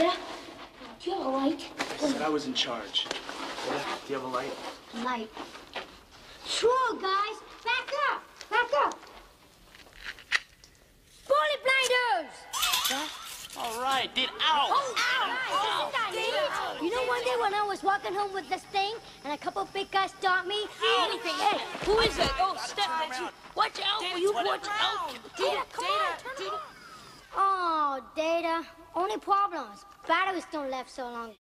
Data, do you have a light? I said I was in charge. Data, do you have a light? Light. Sure, guys. Back up. Back up. Bullet blinders! Huh? All right, did ow! Oh, ow! You know one day when I was walking home with this thing and a couple big guys stopped me? Anything. Hey, Who is it? Oh, Steph, that's you. Watch out! Will you watch out? Data, come on, turn it on. Oh, Data. Only problem is batteries don't last so long.